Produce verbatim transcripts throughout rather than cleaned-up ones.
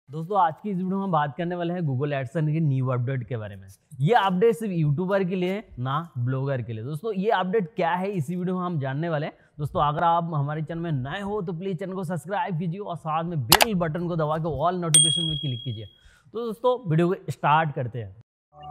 दोस्तों आज की इस वीडियो में हम बात करने वाले हैं गूगल एडसेंस के न्यू अपडेट के बारे में। ये अपडेट सिर्फ यूट्यूबर के लिए है ना ब्लॉगर के लिए। दोस्तों ये अपडेट क्या है इसी वीडियो में हम जानने वाले हैं। दोस्तों अगर आप हमारे चैनल में नए हो तो प्लीज चैनल को सब्सक्राइब कीजिए और साथ में बेल बटन को दबा के ऑल नोटिफिकेशन में क्लिक कीजिए। तो दोस्तों वीडियो को स्टार्ट करते हैं।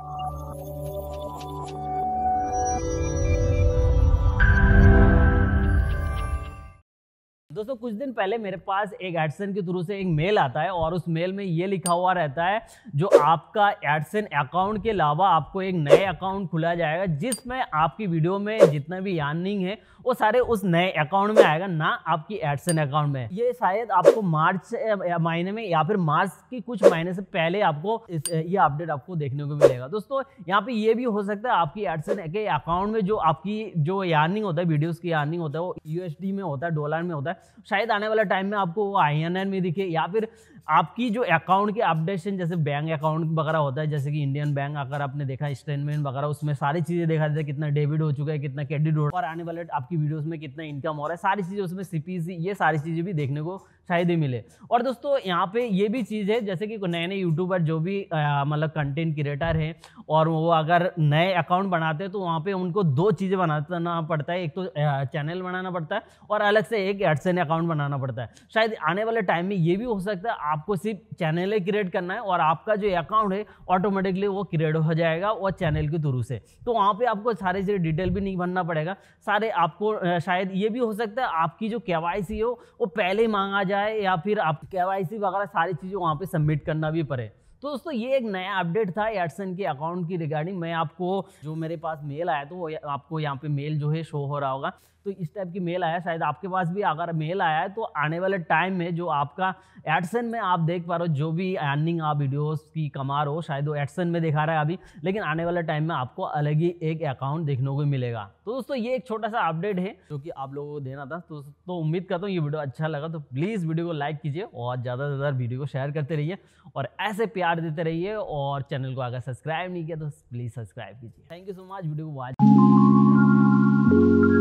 दोस्तों कुछ दिन पहले मेरे पास एक एडसेंस के थ्रू से एक मेल आता है और उस मेल में ये लिखा हुआ रहता है जो आपका एडसेंस अकाउंट के अलावा आपको एक नए अकाउंट खुला जाएगा जिसमें आपकी वीडियो में जितना भी अर्निंग है वो सारे उस नए अकाउंट में आएगा, ना आपकी एडसेंस अकाउंट में। ये शायद आपको मार्च महीने में या फिर मार्च की कुछ महीने से पहले आपको इस, ये अपडेट आपको देखने को मिलेगा। दोस्तों यहाँ पे ये भी हो सकता है आपकी एडसेंस के अकाउंट में जो आपकी जो अर्निंग होता है, वीडियोस की अर्निंग होता है वो यूएसडी में होता है, डॉलर में होता है। शायद आने वाला टाइम में आपको वो आईएनआर में दिखे या फिर आपकी जो अकाउंट के अपडेशन जैसे बैंक अकाउंट वगैरह होता है, जैसे कि इंडियन बैंक अगर आपने देखा स्टेटमेंट वगैरह उसमें सारी चीजें देखा जाता है, कितना डेबिट हो चुका है, कितना क्रेडिट हो और आने वाले आपकी वीडियोस में कितना इनकम हो रहा है, सारी चीजें उसमें सीपीसी ये सारी चीजें भी देखने को शायद ही मिले। और दोस्तों यहाँ पे ये भी चीज़ है जैसे कि नए नए यूट्यूबर जो भी मतलब कंटेंट क्रिएटर हैं और वो अगर नए अकाउंट बनाते हैं तो वहाँ पे उनको दो चीज़ें बनाना पड़ता है, एक तो चैनल बनाना पड़ता है और अलग से एक एडसेंस अकाउंट बनाना पड़ता है। शायद आने वाले टाइम में ये भी हो सकता है आपको सिर्फ चैनल ही क्रिएट करना है और आपका जो अकाउंट है ऑटोमेटिकली वो क्रिएट हो जाएगा वो चैनल के थ्रू से। तो वहाँ पे आपको सारी चीज़ें डिटेल भी नहीं भरना पड़ेगा सारे। आपको शायद ये भी हो सकता है आपकी जो केवाईसी हो वो पहले ही मांगा जाए या फिर आप केवाईसी वगैरह सारी चीजें वहां पे सबमिट करना भी पड़े। तो दोस्तों ये एक नया अपडेट था एडसेंस के अकाउंट की रिगार्डिंग। मैं आपको जो मेरे पास मेल आया तो वो आपको यहाँ पे मेल जो है शो हो रहा होगा। तो इस टाइप की मेल आया, शायद आपके पास भी अगर मेल आया है तो आने वाले टाइम में जो आपका एडसेंस में आप देख पा रहे हो जो भी अर्निंग आप वीडियोस की कमा रहे हो शायद वो एडसेंस में दिखा रहा है अभी, लेकिन आने वाले टाइम में आपको अलग ही एक अकाउंट देखने को मिलेगा। तो दोस्तों ये एक छोटा सा अपडेट है जो कि आप लोगों को देना था। तो, तो उम्मीद करता हूँ ये वीडियो अच्छा लगा तो प्लीज़ वीडियो को लाइक कीजिए और ज़्यादा से ज़्यादा वीडियो को शेयर करते रहिए और ऐसे प्यार देते रहिए। और चैनल को अगर सब्सक्राइब नहीं किया तो प्लीज़ सब्सक्राइब कीजिए। Thank you so much video को वॉच।